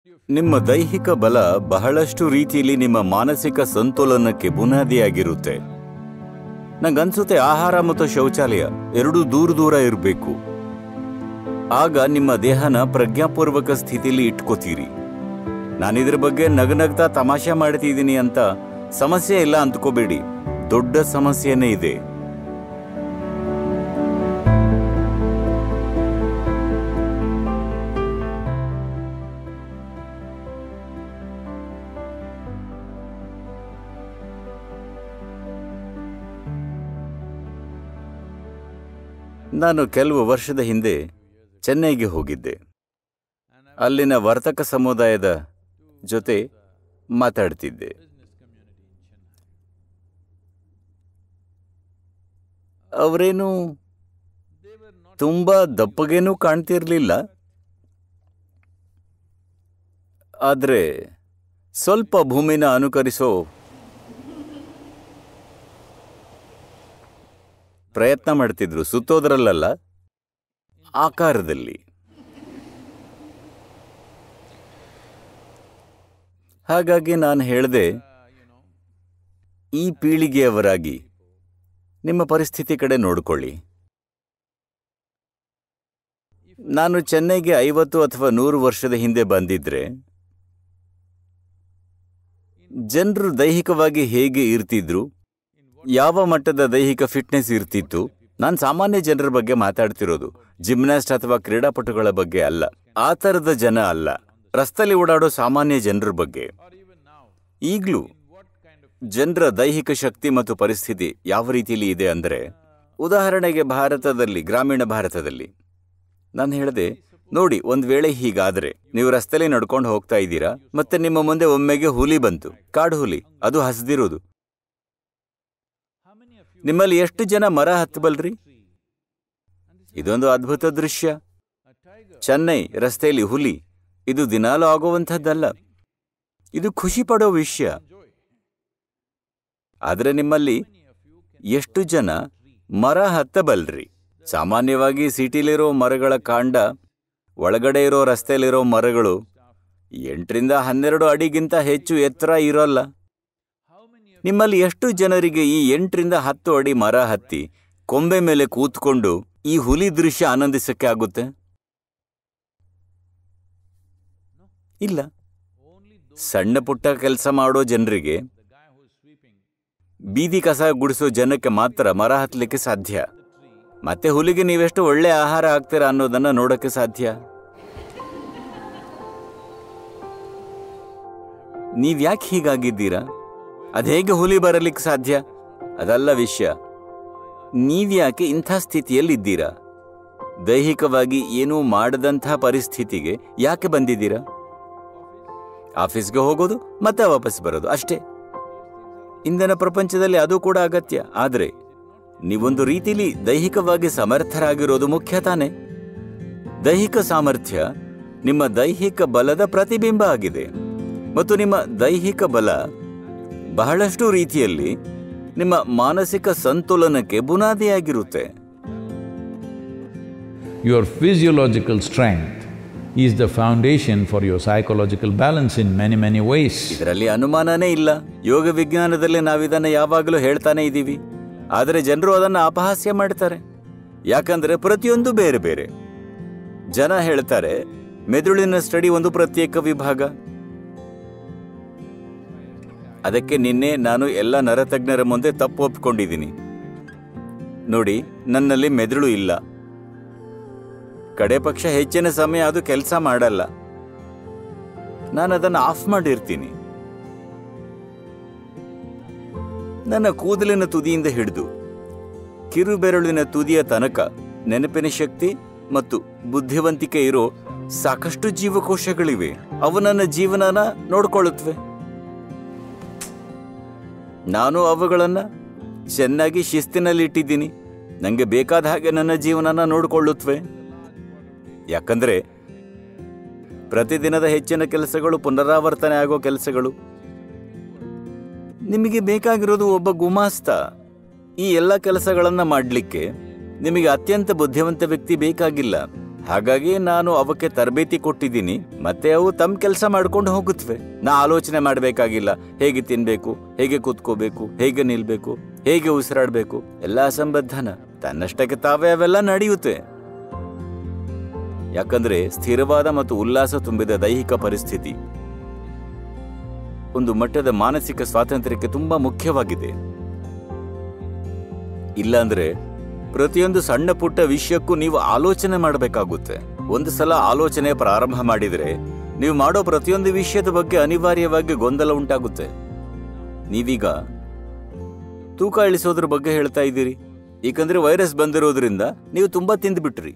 ನಿಮ್ಮ ದೈಹಿಕ ಬಲ ಬಹಳಷ್ಟು ರೀತಿಯಲ್ಲಿ ನಿಮ್ಮ ಮಾನಸಿಕ ಸಂತುಲನಕ್ಕೆ ಬುನಾದಿಯಾಗಿರುತ್ತೆ. ನಂಗನ್ಸುತ್ತೆ ಆಹಾರ ಮತ್ತು ಶೌಚಾಲಯ ಎರಡೂ ದೂರ ದೂರ ಇರಬೇಕು. ಆಗ ನಿಮ್ಮ ದೇಹನ ಪ್ರಜ್ಞಾಪೂರ್ವಕ ಸ್ಥಿತಿಯಲ್ಲಿ ಇಟ್ಕೋತೀರಿ. ನಾನಿದ್ರ ಬಗ್ಗೆ ನಗನಗ್ತಾ ತಮಾಷೆ ಮಾಡ್ತಿದ್ದೀನಿ ಅಂತ ಸಮಸ್ಯೆ ಇಲ್ಲ ಅಂದ್ಕೋಬೇಡಿ, ದೊಡ್ಡ ಸಮಸ್ಯೆನೇ ಇದೆ. ನಾನು ಕೆಲವು ವರ್ಷದ ಹಿಂದೆ ಚೆನ್ನೈಗೆ ಹೋಗಿದ್ದೆ. ಅಲ್ಲಿನ ವರ್ತಕ ಸಮುದಾಯದ ಜೊತೆ ಮಾತಾಡ್ತಿದ್ದೆ. ಅವರೇನು ತುಂಬಾ ದಪ್ಪಗೇನೂ ಕಾಣ್ತಿರ್ಲಿಲ್ಲ, ಆದ್ರೆ ಸ್ವಲ್ಪ ಭೂಮಿನ ಅನುಕರಿಸೋ ಪ್ರಯತ್ನ ಮಾಡ್ತಿದ್ರು. ಸುತ್ತೋದ್ರಲ್ಲ, ಆಕಾರದಲ್ಲಿ. ಹಾಗಾಗಿ ನಾನು ಹೇಳಿದೆ, ಈ ಪೀಳಿಗೆಯವರಾಗಿ ನಿಮ್ಮ ಪರಿಸ್ಥಿತಿ ಕಡೆ ನೋಡ್ಕೊಳ್ಳಿ. ನಾನು ಚೆನ್ನೈಗೆ 50 ಅಥವಾ 100 ವರ್ಷದ ಹಿಂದೆ ಬಂದಿದ್ರೆ ಜನರು ದೈಹಿಕವಾಗಿ ಹೇಗೆ ಇರ್ತಿದ್ರು, ಯಾವ ಮಟ್ಟದ ದೈಹಿಕ ಫಿಟ್ನೆಸ್ ಇರ್ತಿತ್ತು. ನಾನು ಸಾಮಾನ್ಯ ಜನರ ಬಗ್ಗೆ ಮಾತಾಡ್ತಿರೋದು, ಜಿಮ್ನಾಸ್ಟ್ ಅಥವಾ ಕ್ರೀಡಾಪಟುಗಳ ಬಗ್ಗೆ ಅಲ್ಲ. ಆ ಥರದ ಜನ ಅಲ್ಲ, ರಸ್ತೆಯಲ್ಲಿ ಓಡಾಡೋ ಸಾಮಾನ್ಯ ಜನರ ಬಗ್ಗೆ. ಈಗಲೂ ಜನರ ದೈಹಿಕ ಶಕ್ತಿ ಮತ್ತು ಪರಿಸ್ಥಿತಿ ಯಾವ ರೀತಿಯಲ್ಲಿ ಇದೆ ಅಂದರೆ, ಉದಾಹರಣೆಗೆ ಭಾರತದಲ್ಲಿ, ಗ್ರಾಮೀಣ ಭಾರತದಲ್ಲಿ ನಾನು ಹೇಳಿದೆ, ನೋಡಿ, ಒಂದು ವೇಳೆ ಹೀಗಾದರೆ ನೀವು ರಸ್ತೆಯಲ್ಲಿ ನಡ್ಕೊಂಡು ಹೋಗ್ತಾ ಇದ್ದೀರಾ, ಮತ್ತೆ ನಿಮ್ಮ ಮುಂದೆ ಒಮ್ಮೆಗೆ ಹುಲಿ ಬಂತು, ಕಾಡು ಹುಲಿ, ಅದು ಹಸ್ದಿರೋದು. ನಿಮ್ಮಲ್ಲಿ ಎಷ್ಟು ಜನ ಮರ ಹತ್ತಬಲ್ರಿ? ಇದೊಂದು ಅದ್ಭುತ ದೃಶ್ಯ. ಚೆನ್ನೈ ರಸ್ತೆಯಲ್ಲಿ ಹುಲಿ, ಇದು ದಿನಾಲೂ ಆಗುವಂಥದ್ದಲ್ಲ, ಇದು ಖುಷಿ ಪಡೋ ವಿಷಯ. ಆದರೆ ನಿಮ್ಮಲ್ಲಿ ಎಷ್ಟು ಜನ ಮರ ಹತ್ತಬಲ್ರಿ? ಸಾಮಾನ್ಯವಾಗಿ ಸಿಟಿಲಿರೋ ಮರಗಳ ಕಾಂಡ ಒಳಗಡೆ ಇರೋ ರಸ್ತೆಯಲ್ಲಿರೋ ಮರಗಳು 8 ರಿಂದ 12 ಅಡಿಗಿಂತ ಹೆಚ್ಚು ಎತ್ತರ ಇರೋಲ್ಲ. ನಿಮ್ಮಲ್ಲಿ ಎಷ್ಟು ಜನರಿಗೆ ಈ 8 ರಿಂದ 10 ಅಡಿ ಮರ ಹತ್ತಿ ಕೊಂಬೆ ಮೇಲೆ ಕೂತ್ಕೊಂಡು ಈ ಹುಲಿ ದೃಶ್ಯ ಆನಂದಿಸಕ್ಕೆ ಆಗುತ್ತೆ? ಇಲ್ಲ. ಸಣ್ಣ ಪುಟ್ಟ ಕೆಲಸ ಮಾಡೋ ಜನರಿಗೆ, ಬೀದಿ ಕಸ ಗುಡಿಸೋ ಜನಕ್ಕೆ ಮಾತ್ರ ಮರ ಹತ್ತಲಿಕ್ಕೆ ಸಾಧ್ಯ. ಮತ್ತೆ ಹುಲಿಗೆ ನೀವೆಷ್ಟು ಒಳ್ಳೆ ಆಹಾರ ಹಾಕ್ತೀರಾ ಅನ್ನೋದನ್ನ ನೋಡಕ್ಕೆ ಸಾಧ್ಯ. ನೀವ್ಯಾಕೆ ಹೀಗಾಗಿದ್ದೀರಾ? ಅದೇಗೆ ಹುಲಿ ಬರಲಿಕ್ಕೆ ಸಾಧ್ಯ? ಅದಲ್ಲ ವಿಷಯ. ನೀವ್ಯಾಕೆ ಇಂಥ ಸ್ಥಿತಿಯಲ್ಲಿದ್ದೀರಾ? ದೈಹಿಕವಾಗಿ ಏನೂ ಮಾಡದಂಥ ಪರಿಸ್ಥಿತಿಗೆ ಯಾಕೆ ಬಂದಿದ್ದೀರಾ? ಆಫೀಸ್ಗೆ ಹೋಗೋದು ಮತ್ತೆ ವಾಪಸ್ ಬರೋದು ಅಷ್ಟೇ. ಇಂದಿನ ಪ್ರಪಂಚದಲ್ಲಿ ಅದು ಕೂಡ ಅಗತ್ಯ. ಆದರೆ ನೀವೊಂದು ರೀತಿಲಿ ದೈಹಿಕವಾಗಿ ಸಮರ್ಥರಾಗಿರೋದು ಮುಖ್ಯ ತಾನೆ. ದೈಹಿಕ ಸಾಮರ್ಥ್ಯ ನಿಮ್ಮ ದೈಹಿಕ ಬಲದ ಪ್ರತಿಬಿಂಬ ಆಗಿದೆ. ಮತ್ತು ನಿಮ್ಮ ದೈಹಿಕ ಬಲ ಬಹಳಷ್ಟು ರೀತಿಯಲ್ಲಿ ನಿಮ್ಮ ಮಾನಸಿಕ ಸಂತುಲನಕ್ಕೆ ಬುನಾದಿಯಾಗಿರುತ್ತೆ. Your physiological strength is the foundation for your psychological balance in many ways. ಇದರಲ್ಲಿ ಅನುಮಾನನೇ ಇಲ್ಲ. ಯೋಗ ವಿಜ್ಞಾನದಲ್ಲಿ ನಾವಿದನ್ನು ಯಾವಾಗಲೂ ಹೇಳ್ತಾನೆ ಇದ್ದೀವಿ. ಆದರೆ ಜನರು ಅದನ್ನು ಅಪಹಾಸ್ಯ ಮಾಡ್ತಾರೆ. ಯಾಕಂದ್ರೆ ಪ್ರತಿಯೊಂದು ಬೇರೆ ಬೇರೆ. ಜನ ಹೇಳ್ತಾರೆ ಮೆದುಳಿನ ಸ್ಟಡಿ ಒಂದು ಪ್ರತ್ಯೇಕ ವಿಭಾಗ. ಅದಕ್ಕೆ ನಿನ್ನೆ ನಾನು ಎಲ್ಲ ನರತಜ್ಞರ ಮುಂದೆ ತಪ್ಪು ಒಪ್ಕೊಂಡಿದ್ದೀನಿ. ನೋಡಿ, ನನ್ನಲ್ಲಿ ಮೆದುಳು ಇಲ್ಲ. ಕಡೆ ಪಕ್ಷ ಹೆಚ್ಚಿನ ಸಮಯ ಅದು ಕೆಲಸ ಮಾಡಲ್ಲ. ನಾನು ಅದನ್ನು ಆಫ್ ಮಾಡಿರ್ತೀನಿ. ನನ್ನ ಕೂದಲಿನ ತುದಿಯಿಂದ ಹಿಡಿದು ಕಿರುಬೆರಳಿನ ತುದಿಯ ತನಕ ನೆನಪಿನ ಶಕ್ತಿ ಮತ್ತು ಬುದ್ಧಿವಂತಿಕೆ ಇರೋ ಸಾಕಷ್ಟು ಜೀವಕೋಶಗಳಿವೆ. ಅವು ನನ್ನ ಜೀವನನ ನೋಡ್ಕೊಳ್ಳುತ್ತವೆ. ನಾನು ಅವುಗಳನ್ನ ಚೆನ್ನಾಗಿ ಶಿಸ್ತಿನಲ್ಲಿ ಇಟ್ಟಿದ್ದೀನಿ. ನನಗೆ ಬೇಕಾದ ಹಾಗೆ ನನ್ನ ಜೀವನನ ನೋಡಿಕೊಳ್ಳುತ್ತವೆ. ಯಾಕಂದ್ರೆ ಪ್ರತಿದಿನದ ಹೆಚ್ಚಿನ ಕೆಲಸಗಳು ಪುನರಾವರ್ತನೆ ಆಗೋ ಕೆಲಸಗಳು. ನಿಮಗೆ ಬೇಕಾಗಿರೋದು ಒಬ್ಬ ಗುಮಾಸ್ತ. ಈ ಎಲ್ಲ ಕೆಲಸಗಳನ್ನ ಮಾಡಲಿಕ್ಕೆ ನಿಮಗೆ ಅತ್ಯಂತ ಬುದ್ಧಿವಂತ ವ್ಯಕ್ತಿ ಬೇಕಾಗಿಲ್ಲ. ಹಾಗಾಗಿ ನಾನು ಅವಕ್ಕೆ ತರಬೇತಿ ಕೊಟ್ಟಿದ್ದೀನಿ, ಮತ್ತೆ ಅವು ತಮ್ಮ ಕೆಲಸ ಮಾಡ್ಕೊಂಡು ಹೋಗುತ್ತವೆ. ನಾ ಆಲೋಚನೆ ಮಾಡಬೇಕಾಗಿಲ್ಲ. ಹೇಗೆ ತಿನ್ಬೇಕು, ಹೇಗೆ ಕೂತ್ಕೋಬೇಕು, ಹೇಗೆ ನಿಲ್ಬೇಕು, ಹೇಗೆ ಉಸಿರಾಡಬೇಕು, ಎಲ್ಲ ಅಸಂಬದ್ಧನ ತನ್ನಷ್ಟಕ್ಕೆ ತಾವೇ ಅವೆಲ್ಲ ನಡೆಯುತ್ತೆ. ಯಾಕಂದ್ರೆ ಸ್ಥಿರವಾದ ಮತ್ತು ಉಲ್ಲಾಸ ತುಂಬಿದ ದೈಹಿಕ ಪರಿಸ್ಥಿತಿ ಒಂದು ಮಟ್ಟದ ಮಾನಸಿಕ ಸ್ವಾತಂತ್ರ್ಯಕ್ಕೆ ತುಂಬಾ ಮುಖ್ಯವಾಗಿದೆ. ಇಲ್ಲಾಂದ್ರೆ ಪ್ರತಿಯೊಂದು ಸಣ್ಣ ಪುಟ್ಟ ವಿಷಯಕ್ಕೂ ನೀವು ಆಲೋಚನೆ ಮಾಡಬೇಕಾಗುತ್ತೆ. ಒಂದು ಸಲ ಆಲೋಚನೆ ಪ್ರಾರಂಭ ಮಾಡಿದ್ರೆ ನೀವು ಮಾಡೋ ಪ್ರತಿಯೊಂದು ವಿಷಯದ ಬಗ್ಗೆ ಅನಿವಾರ್ಯವಾಗಿ ಗೊಂದಲ ಉಂಟಾಗುತ್ತೆ. ನೀವೀಗ ತೂಕ ಇಳಿಸೋದ್ರ ಬಗ್ಗೆ ಹೇಳ್ತಾ ಇದ್ದೀರಿ, ಏಕೆಂದ್ರೆ ವೈರಸ್ ಬಂದಿರೋದ್ರಿಂದ ನೀವು ತುಂಬಾ ತಿಂದ್ಬಿಟ್ರಿ.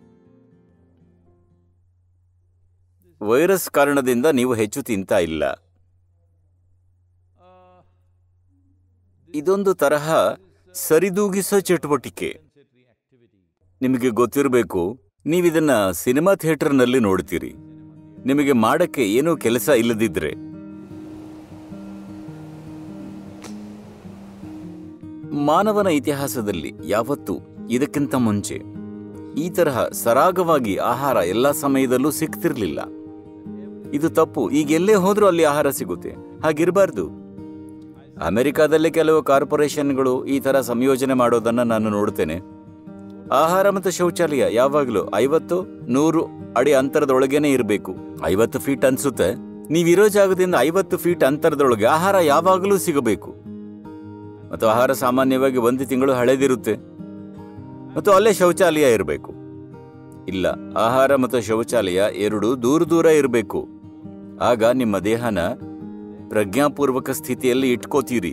ವೈರಸ್ ಕಾರಣದಿಂದ ನೀವು ಹೆಚ್ಚು ತಿಂತಾ ಇಲ್ಲ. ಇದೊಂದು ತರಹ ಸರಿದೂಗಿಸೋ ಚಟುವಟಿಕೆ. ನಿಮಗೆ ಗೊತ್ತಿರಬೇಕು, ನೀವಿದನ್ನ ಸಿನಿಮಾ ಥಿಯೇಟರ್ನಲ್ಲಿ ನೋಡ್ತೀರಿ. ನಿಮಗೆ ಮಾಡಕ್ಕೆ ಏನೂ ಕೆಲಸ ಇಲ್ಲದಿದ್ರೆ ಮಾನವನ ಇತಿಹಾಸದಲ್ಲಿ ಯಾವತ್ತೂ ಇದಕ್ಕಿಂತ ಮುಂಚೆ ಈ ತರಹ ಸರಾಗವಾಗಿ ಆಹಾರ ಎಲ್ಲ ಸಮಯದಲ್ಲೂ ಸಿಗ್ತಿರ್ಲಿಲ್ಲ. ಇದು ತಪ್ಪು. ಈಗ ಎಲ್ಲೇ ಹೋದ್ರೂ ಅಲ್ಲಿ ಆಹಾರ ಸಿಗುತ್ತೆ. ಹಾಗಿರಬಾರ್ದು. ಅಮೆರಿಕಾದಲ್ಲಿ ಕೆಲವು ಕಾರ್ಪೊರೇಷನ್ಗಳು ಈ ತರ ಸಂಯೋಜನೆ ಮಾಡೋದನ್ನ ನಾನು ನೋಡ್ತೇನೆ. ಆಹಾರ ಮತ್ತು ಶೌಚಾಲಯ ಯಾವಾಗಲೂ 50-100 ಅಡಿ ಅಂತರದೊಳಗೇನೆ ಇರಬೇಕು. 50 ಫೀಟ್ ಅನ್ಸುತ್ತೆ. ನೀವಿರೋ ಜಾಗದಿಂದ 50 ಫೀಟ್ ಅಂತರದೊಳಗೆ ಆಹಾರ ಯಾವಾಗಲೂ ಸಿಗಬೇಕು. ಮತ್ತು ಆಹಾರ ಸಾಮಾನ್ಯವಾಗಿ 1 ತಿಂಗಳು ಹಳೆದಿರುತ್ತೆ. ಮತ್ತು ಅಲ್ಲೇ ಶೌಚಾಲಯ ಇರಬೇಕು. ಇಲ್ಲ, ಆಹಾರ ಮತ್ತು ಶೌಚಾಲಯ ಎರಡೂ ದೂರ ದೂರ ಇರಬೇಕು. ಆಗ ನಿಮ್ಮ ದೇಹನ ಪ್ರಜ್ಞಾಪೂರ್ವಕ ಸ್ಥಿತಿಯಲ್ಲಿ ಇಟ್ಕೋತೀರಿ.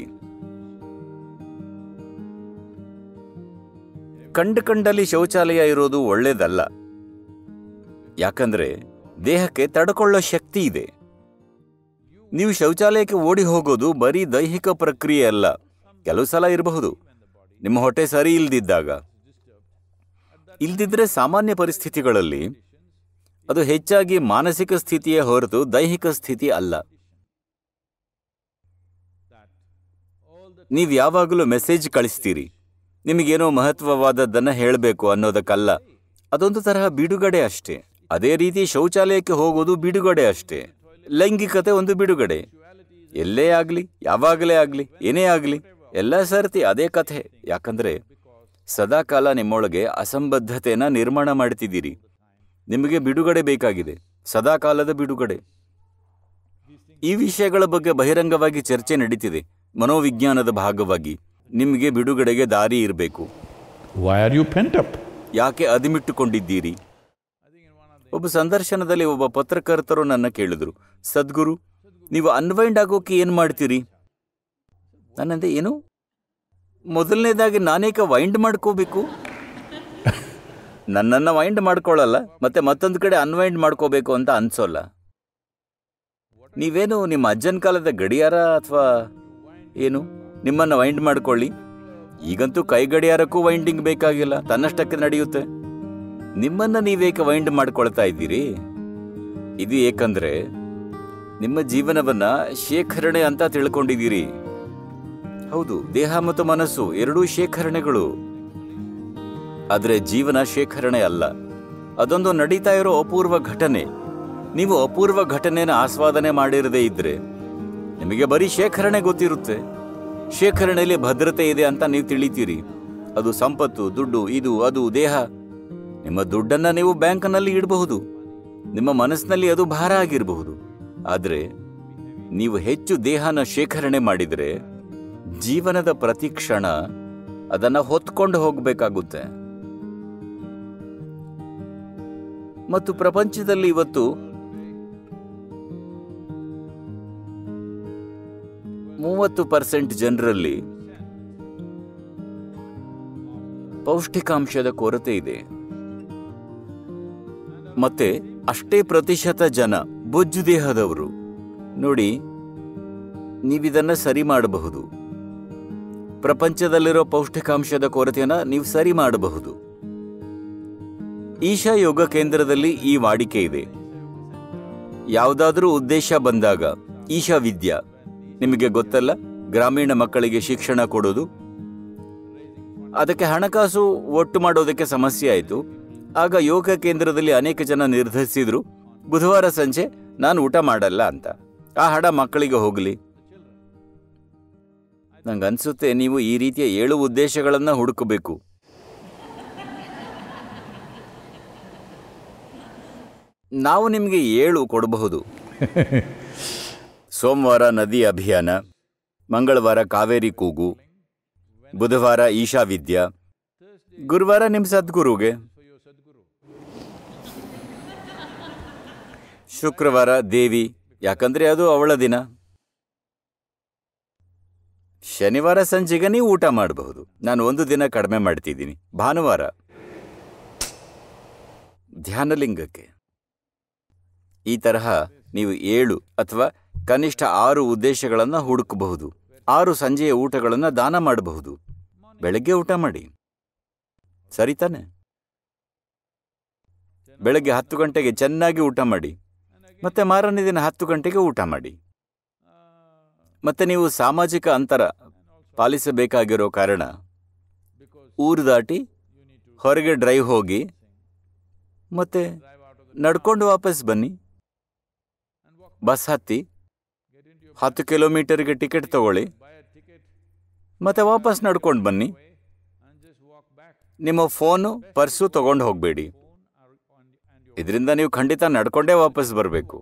ಕಂಡಲ್ಲಿ ಶೌಚಾಲಯ ಇರೋದು ಒಳ್ಳೇದಲ್ಲ. ಯಾಕಂದ್ರೆ ದೇಹಕ್ಕೆ ತಡ್ಕೊಳ್ಳೋ ಶಕ್ತಿ ಇದೆ. ನೀವು ಶೌಚಾಲಯಕ್ಕೆ ಓಡಿ ಹೋಗೋದು ಬರೀ ದೈಹಿಕ ಪ್ರಕ್ರಿಯೆ ಅಲ್ಲ. ಕೆಲವು ಸಲ ಇರಬಹುದು ನಿಮ್ಮ ಹೊಟ್ಟೆ ಸರಿ ಇಲ್ದಿದ್ರೆ ಸಾಮಾನ್ಯ ಪರಿಸ್ಥಿತಿಗಳಲ್ಲಿ ಅದು ಹೆಚ್ಚಾಗಿ ಮಾನಸಿಕ ಸ್ಥಿತಿಯೇ ಹೊರತು ದೈಹಿಕ ಸ್ಥಿತಿ ಅಲ್ಲ. ನೀವು ಯಾವಾಗಲೂ ಮೆಸೇಜ್ ಕಳಿಸ್ತೀರಿ, ನಿಮಗೇನೋ ಮಹತ್ವವಾದದ್ದನ್ನ ಹೇಳಬೇಕು ಅನ್ನೋದಕ್ಕಲ್ಲ. ಅದೊಂದು ತರಹ ಬಿಡುಗಡೆ ಅಷ್ಟೇ. ಅದೇ ರೀತಿ ಶೌಚಾಲಯಕ್ಕೆ ಹೋಗೋದು ಬಿಡುಗಡೆ ಅಷ್ಟೇ. ಲೈಂಗಿಕತೆ ಒಂದು ಬಿಡುಗಡೆ. ಎಲ್ಲೇ ಆಗ್ಲಿ, ಯಾವಾಗಲೇ ಆಗ್ಲಿ, ಏನೇ ಆಗ್ಲಿ, ಎಲ್ಲ ಸರ್ತಿ ಅದೇ ಕಥೆ. ಯಾಕಂದ್ರೆ ಸದಾಕಾಲ ನಿಮ್ಮೊಳಗೆ ಅಸಂಬದ್ಧತೆನ ನಿರ್ಮಾಣ ಮಾಡ್ತಿದ್ದೀರಿ. ನಿಮಗೆ ಬಿಡುಗಡೆ ಬೇಕಾಗಿದೆ, ಸದಾಕಾಲದ ಬಿಡುಗಡೆ. ಈ ವಿಷಯಗಳ ಬಗ್ಗೆ ಬಹಿರಂಗವಾಗಿ ಚರ್ಚೆ ನಡೀತಿದೆ. ಮನೋವಿಜ್ಞಾನದ ಭಾಗವಾಗಿ ನಿಮಗೆ ಬಿಡುಗಡೆಗೆ ದಾರಿ ಇರಬೇಕು. ಯಾಕೆ ಅದಿಮಿಟ್ಟುಕೊಂಡಿದ್ದೀರಿ? ಒಬ್ಬ ಸಂದರ್ಶನದಲ್ಲಿ ಒಬ್ಬ ಪತ್ರಕರ್ತರು ನನ್ನ ಕೇಳಿದ್ರು, ಸದ್ಗುರು, ನೀವು ಅನ್ವೈಂಡ್ ಆಗೋಕೆ ಏನ್ ಮಾಡ್ತೀರಿ? ನನ್ನಂದೆ, ಏನು? ಮೊದಲನೇದಾಗಿ ನಾನೇಕ ವೈಂಡ್ ಮಾಡ್ಕೋಬೇಕು? ನನ್ನನ್ನು ವೈಂಡ್ ಮಾಡ್ಕೊಳ್ಳಲ್ಲ, ಮತ್ತೆ ಮತ್ತೊಂದು ಕಡೆ ಅನ್ವೈಂಡ್ ಮಾಡ್ಕೋಬೇಕು ಅಂತ ಅನ್ಸೋಲ್ಲ. ನೀವೇನು ನಿಮ್ಮ ಅಜ್ಜನ ಕಾಲದ ಗಡಿಯಾರ ಅಥವಾ ಏನು? ನಿಮ್ಮನ್ನ ವೈಂಡ್ ಮಾಡ್ಕೊಳ್ಳಿ. ಈಗಂತೂ ಕೈ ಗಡಿಯಾರಕ್ಕೂ ವೈಂಡಿಂಗ್ ಬೇಕಾಗಿಲ್ಲ, ತನ್ನಷ್ಟಕ್ಕೆ ನಡೆಯುತ್ತೆ. ನಿಮ್ಮನ್ನ ನೀವೇಕೆ ವೈಂಡ್ ಮಾಡ್ಕೊಳ್ತಾ ಇದ್ದೀರಿ? ಇದು ಏಕಂದ್ರೆ ನಿಮ್ಮ ಜೀವನವನ್ನ ಶೇಖರಣೆ ಅಂತ ತಿಳ್ಕೊಂಡಿದ್ದೀರಿ. ಹೌದು, ದೇಹ ಮತ್ತು ಮನಸ್ಸು ಎರಡೂ ಶೇಖರಣೆಗಳು. ಆದ್ರೆ ಜೀವನ ಶೇಖರಣೆ ಅಲ್ಲ, ಅದೊಂದು ನಡೀತಾ ಇರೋ ಅಪೂರ್ವ ಘಟನೆ. ನೀವು ಅಪೂರ್ವ ಘಟನೆನ ಆಸ್ವಾದನೆ ಮಾಡಿರದೇ ಇದ್ರೆ ನಿಮಗೆ ಬರೀ ಶೇಖರಣೆ ಗೊತ್ತಿರುತ್ತೆ. ಶೇಖರಣೆಯಲ್ಲಿ ಭದ್ರತೆ ಇದೆ ಅಂತ ನೀವು ತಿಳಿತೀರಿ. ಅದು ಸಂಪತ್ತು, ದುಡ್ಡು, ಇದು ಅದು, ದೇಹ. ನಿಮ್ಮ ದುಡ್ಡನ್ನ ನೀವು ಬ್ಯಾಂಕ್ನಲ್ಲಿ ಇಡಬಹುದು, ನಿಮ್ಮ ಮನಸ್ಸಿನಲ್ಲಿ ಅದು ಭಾರ ಆಗಿರಬಹುದು. ಆದ್ರೆ ನೀವು ಹೆಚ್ಚು ದೇಹನ ಶೇಖರಣೆ ಮಾಡಿದ್ರೆ ಜೀವನದ ಪ್ರತಿ ಕ್ಷಣ ಅದನ್ನ ಹೊತ್ಕೊಂಡು ಹೋಗಬೇಕಾಗುತ್ತೆ. ಮತ್ತು ಪ್ರಪಂಚದಲ್ಲಿ ಇವತ್ತು 30% ಜನರಲ್ಲಿ ಪೌಷ್ಟಿಕಾಂಶದ ಕೊರತೆ ಇದೆ. ಮತ್ತೆ ಅಷ್ಟೇ ಪ್ರತಿಶತ ಜನ ಬೊಜ್ಜು ದೇಹದವರು. ನೋಡಿ, ನೀವಿದನ್ನ ಸರಿ ಮಾಡಬಹುದು. ಪ್ರಪಂಚದಲ್ಲಿರೋ ಪೌಷ್ಟಿಕಾಂಶದ ಕೊರತೆಯನ್ನ ನೀವು ಸರಿ ಮಾಡಬಹುದು. ಈಶಾ ಯೋಗ ಕೇಂದ್ರದಲ್ಲಿ ಈ ವಾಡಿಕೆ ಇದೆ. ಯಾವುದಾದ್ರೂ ಉದ್ದೇಶ ಬಂದಾಗ ಈಶಾ ವಿದ್ಯಾ, ನಿಮಗೆ ಗೊತ್ತಲ್ಲ, ಗ್ರಾಮೀಣ ಮಕ್ಕಳಿಗೆ ಶಿಕ್ಷಣ ಕೊಡೋದು. ಅದಕ್ಕೆ ಹಣಕಾಸು ಒಟ್ಟು ಮಾಡೋದಕ್ಕೆ ಸಮಸ್ಯೆ ಆಯಿತು. ಆಗ ಯೋಗ ಕೇಂದ್ರದಲ್ಲಿ ಅನೇಕ ಜನ ನಿರ್ಧರಿಸಿದ್ರು, ಬುಧವಾರ ಸಂಜೆ ನಾನು ಊಟ ಮಾಡಲ್ಲ ಅಂತ. ಆ ಹಡ ಮಕ್ಕಳಿಗೆ ಹೋಗಲಿ. ನಂಗನ್ಸುತ್ತೆ ನೀವು ಈ ರೀತಿಯ 7 ಉದ್ದೇಶಗಳನ್ನ ಹುಡುಕಬೇಕು. ನಾವು ನಿಮಗೆ 7 ಕೊಡಬಹುದು. ಸೋಮವಾರ ನದಿ ಅಭಿಯಾನ, ಮಂಗಳವಾರ ಕಾವೇರಿ ಕೂಗು, ಬುಧವಾರ ಈಶಾ ವಿದ್ಯಾ, ಗುರುವಾರ ನಿಮ್ಮ ಸದ್ಗುರುಗೆ, ಶುಕ್ರವಾರ ದೇವಿ, ಯಾಕಂದ್ರೆ ಅದು ಅವಳ ದಿನ, ಶನಿವಾರ ಸಂಜೆಗೆ ನೀವು ಊಟ ಮಾಡಬಹುದು. ನಾನು 1 ದಿನ ಕಡಿಮೆ ಮಾಡ್ತಿದ್ದೀನಿ, ಭಾನುವಾರ ಧ್ಯಾನಲಿಂಗಕ್ಕೆ. ಈ ತರಹ ನೀವು 7 ಅಥವಾ ಕನಿಷ್ಠ 6 ಉದ್ದೇಶಗಳನ್ನು ಹುಡುಕಬಹುದು. 6 ಸಂಜೆಯ ಊಟಗಳನ್ನು ದಾನ ಮಾಡಬಹುದು. ಬೆಳಗ್ಗೆ ಊಟ ಮಾಡಿ, ಸರಿ ತಾನೆ? ಬೆಳಗ್ಗೆ 10 ಗಂಟೆಗೆ ಚೆನ್ನಾಗಿ ಊಟ ಮಾಡಿ, ಮತ್ತೆ ಮಾರನೇ ದಿನ 10 ಗಂಟೆಗೆ ಊಟ ಮಾಡಿ. ಮತ್ತೆ ನೀವು ಸಾಮಾಜಿಕ ಅಂತರ ಪಾಲಿಸಬೇಕಾಗಿರೋ ಕಾರಣ ಊರು ದಾಟಿ ಹೊರಗೆ ಡ್ರೈವ್ ಹೋಗಿ ಮತ್ತೆ ನಡ್ಕೊಂಡು ವಾಪಸ್ ಬನ್ನಿ. ಬಸ್ ಹತ್ತಿ 10 ಕಿಲೋಮೀಟರ್ಗೆ ಟಿಕೆಟ್ ತಗೊಳ್ಳಿ, ಮತ್ತೆ ವಾಪಸ್ ನಡ್ಕೊಂಡು ಬನ್ನಿ. ನಿಮ್ಮ ಫೋನು ಪರ್ಸು ತಗೊಂಡು ಹೋಗಬೇಡಿ. ಇದರಿಂದ ನೀವು ಖಂಡಿತ ನಡ್ಕೊಂಡೇ ವಾಪಸ್ ಬರಬೇಕು.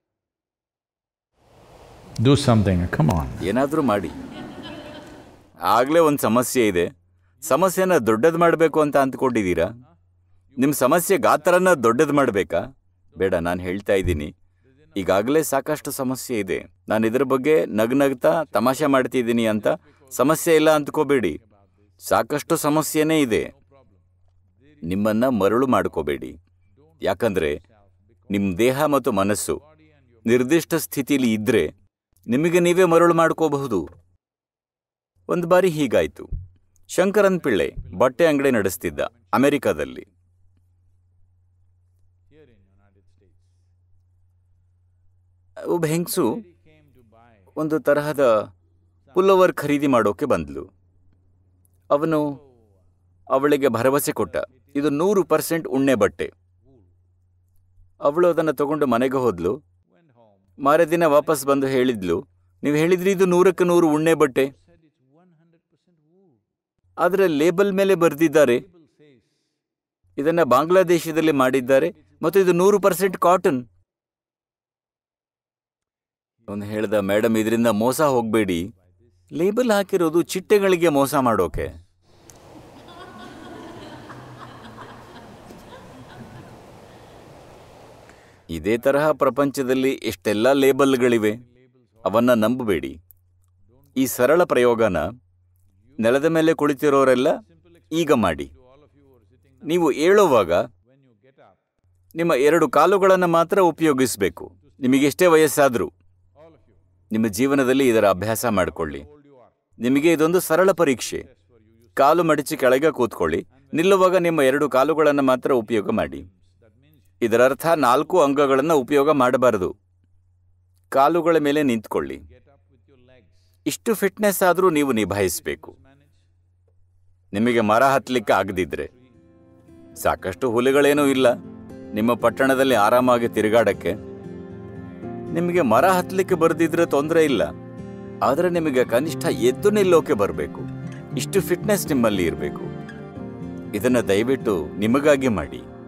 Do something, come on. ಏನಾದರೂ ಮಾಡಿ. ಆಗಲೇ ಒಂದು ಸಮಸ್ಯೆ ಇದೆ. ಸಮಸ್ಯೆನ ದೊಡ್ಡದು ಮಾಡಬೇಕು ಅಂತ ಅಂದ್ಕೊಂಡಿದ್ದೀರಾ? ನಿಮ್ಮ ಸಮಸ್ಯೆ ಗಾತ್ರನ ದೊಡ್ಡದು ಮಾಡಬೇಕಾ? ಬೇಡ, ನಾನು ಹೇಳ್ತಾ ಇದ್ದೀನಿ, ಈಗಾಗಲೇ ಸಾಕಷ್ಟು ಸಮಸ್ಯೆ ಇದೆ. ನಾನು ಇದರ ಬಗ್ಗೆ ನಗ್ನಗ್ತಾ ತಮಾಷೆ ಮಾಡ್ತಿದ್ದೀನಿ ಅಂತ ಸಮಸ್ಯೆ ಇಲ್ಲ ಅಂದ್ಕೋಬೇಡಿ. ಸಾಕಷ್ಟು ಸಮಸ್ಯೆನೇ ಇದೆ. ನಿಮ್ಮನ್ನ ಮರಳು ಮಾಡ್ಕೋಬೇಡಿ. ಯಾಕಂದ್ರೆ ನಿಮ್ಮ ದೇಹ ಮತ್ತು ಮನಸ್ಸು ನಿರ್ದಿಷ್ಟ ಸ್ಥಿತಿಲಿ ಇದ್ರೆ ನಿಮಗೆ ನೀವೇ ಮರಳು ಮಾಡ್ಕೋಬಹುದು. ಒಂದು ಬಾರಿ ಹೀಗಾಯ್ತು. ಶಂಕರನ್ ಪಿಳ್ಳೆ ಬಟ್ಟೆ ಅಂಗಡಿ ನಡೆಸ್ತಿದ್ದ ಅಮೆರಿಕಾದಲ್ಲಿ. ಒಬ್ಬ ಹೆಂಗಸು ಒಂದು ತರಹದ ಪುಲ್ಲೋವರ್ ಖರೀದಿ ಮಾಡೋಕೆ ಬಂದ್ಲು. ಅವನು ಅವಳಿಗೆ ಭರವಸೆ ಕೊಟ್ಟ, ಇದು 100% ಉಣ್ಣೆ ಬಟ್ಟೆ. ಅವಳು ಅದನ್ನು ತಗೊಂಡು ಮನೆಗೆ ಹೋದ್ಲು. ಮಾರೇ ದಿನ ವಾಪಸ್ ಬಂದು ಹೇಳಿದ್ಲು, ನೀವು ಹೇಳಿದ್ರಿ ಇದು 100ಕ್ಕೆ 100 ಉಣ್ಣೆ ಬಟ್ಟೆ. ಆದರೆ ಲೇಬಲ್ ಮೇಲೆ ಬರೆದಿದ್ದಾರೆ ಇದನ್ನ ಬಾಂಗ್ಲಾದೇಶದಲ್ಲಿ ಮಾಡಿದ್ದಾರೆ ಮತ್ತು ಇದು 100% ಕಾಟನ್. ಅವನು ಹೇಳ್ದ, ಮೇಡಮ್, ಇದರಿಂದ ಮೋಸ ಹೋಗಬೇಡಿ. ಲೇಬಲ್ ಹಾಕಿರೋದು ಚಿಟ್ಟೆಗಳಿಗೆ ಮೋಸ ಮಾಡೋಕೆ. ಇದೇ ತರಹ ಪ್ರಪಂಚದಲ್ಲಿ ಎಷ್ಟೆಲ್ಲ ಲೇಬಲ್ಗಳಿವೆ, ಅವನ್ನ ನಂಬಬೇಡಿ. ಈ ಸರಳ ಪ್ರಯೋಗನ ನೆಲದ ಮೇಲೆ ಕುಳಿತಿರೋರೆಲ್ಲ ಈಗ ಮಾಡಿ. ನೀವು ಏಳುವಾಗ ನಿಮ್ಮ 2 ಕಾಲುಗಳನ್ನು ಮಾತ್ರ ಉಪಯೋಗಿಸಬೇಕು. ನಿಮಗೆಷ್ಟೇ ವಯಸ್ಸಾದರೂ ನಿಮ್ಮ ಜೀವನದಲ್ಲಿ ಇದರ ಅಭ್ಯಾಸ ಮಾಡಿಕೊಳ್ಳಿ. ನಿಮಗೆ ಇದೊಂದು ಸರಳ ಪರೀಕ್ಷೆ. ಕಾಲು ಮಡಿಚಿ ಕೆಳಗೆ ಕೂತ್ಕೊಳ್ಳಿ. ನಿಲ್ಲುವಾಗ ನಿಮ್ಮ 2 ಕಾಲುಗಳನ್ನು ಮಾತ್ರ ಉಪಯೋಗ ಮಾಡಿ. ಇದರರ್ಥ 4 ಅಂಗಗಳನ್ನು ಉಪಯೋಗ ಮಾಡಬಾರದು. ಕಾಲುಗಳ ಮೇಲೆ ನಿಂತ್ಕೊಳ್ಳಿ. ಇಷ್ಟು ಫಿಟ್ನೆಸ್ ಆದರೂ ನೀವು ನಿಭಾಯಿಸಬೇಕು. ನಿಮಗೆ ಮರ ಹತ್ತಲಿಕ್ಕೆ ಆಗದಿದ್ರೆ, ಸಾಕಷ್ಟು ಹುಲಿಗಳೇನೂ ಇಲ್ಲ ನಿಮ್ಮ ಪಟ್ಟಣದಲ್ಲಿ ಆರಾಮಾಗಿ ತಿರುಗಾಡಕ್ಕೆ, ನಿಮಗೆ ಮರ ಹತ್ತಲಿಕ್ಕೆ ಬರೆದಿದ್ರೆ ತೊಂದರೆ ಇಲ್ಲ. ಆದರೆ ನಿಮಗೆ ಕನಿಷ್ಠ ಎದ್ದು ನಿಲ್ಲೋಕೆ ಬರಬೇಕು. ಇಷ್ಟು ಫಿಟ್ನೆಸ್ ನಿಮ್ಮಲ್ಲಿ ಇರಬೇಕು. ಇದನ್ನು ದಯವಿಟ್ಟು ನಿಮಗಾಗಿ ಮಾಡಿ.